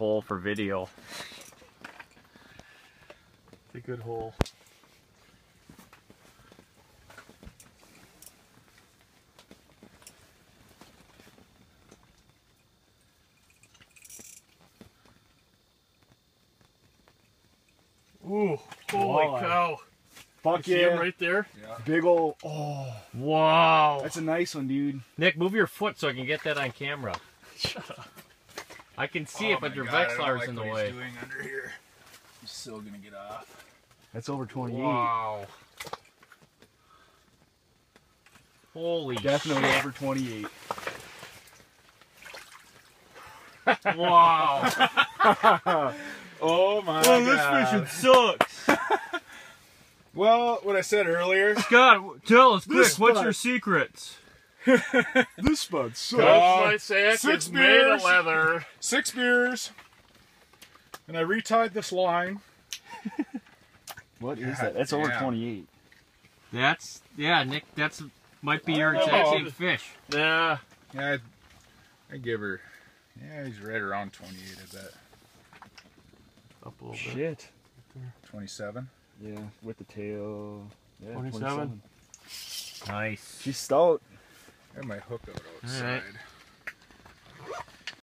hole for video. It's a good hole. Ooh, holy cow. Fuck you see him right there? Yeah. Big ol', oh. Wow. That's a nice one, dude. Nick, move your foot so I can get that on camera. Shut up. I can see it, but your Vexlar's in the way. He's doing under here. He's still gonna get off. That's over 28. Wow. Holy Definitely shit. over 28. Wow. Oh my Oh, god. this fishing sucks. Well, what I said earlier. Scott, tell us quick, This what's spot. your secrets? This spot sucks. My sack 6 is made of beers. leather. 6 beers. And I retied this line. What is that? That's over 28. That's, yeah, Nick, that's might be your exact same fish. Yeah. Yeah, I give her. Yeah, he's right around 28, I bet. Up a little bit. Shit. 27. Yeah, with the tail. Yeah, 27. Nice. She's stout. I have my hook out outside. All right.